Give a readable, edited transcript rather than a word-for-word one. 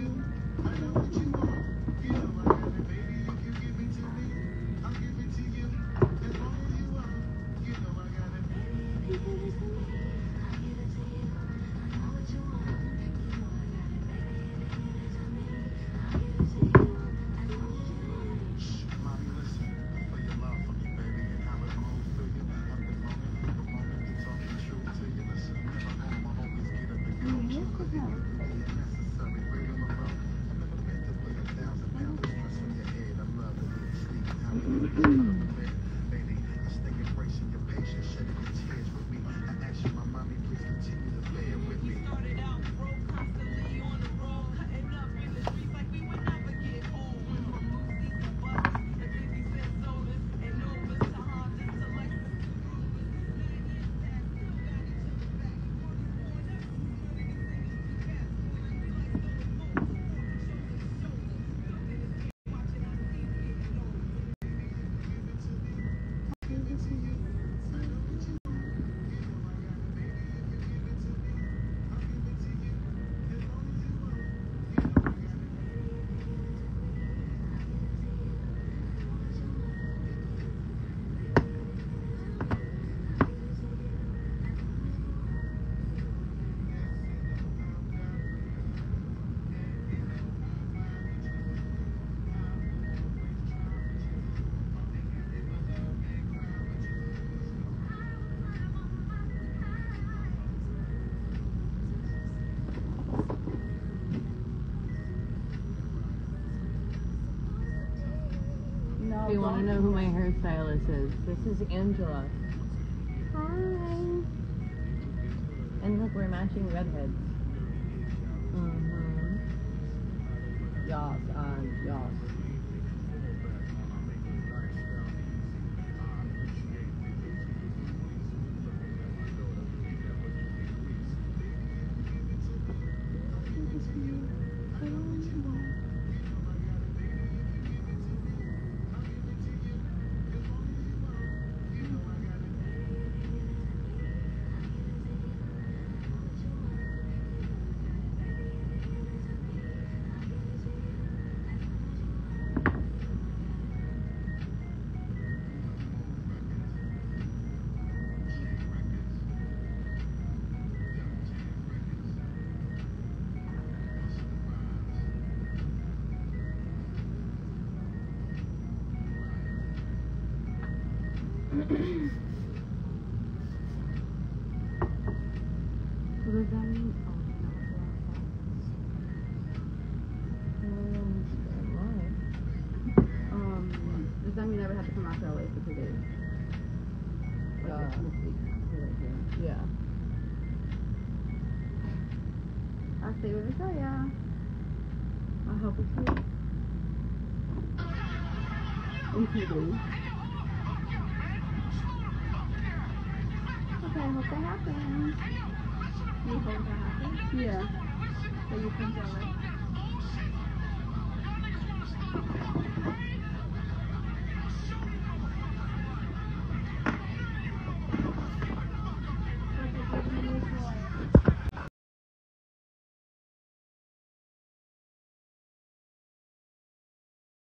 If you want to know who my hairstylist is, this is Angela. Hi. And look, we're matching redheads. Yas, yas. What does that mean? Does that mean I would have to come out to LA for 2 days? Yeah. I'll stay with Victoria. I'll help with you. In 2 days. Okay, I hope that happens. You hope that happens? Yeah. So you come to LA?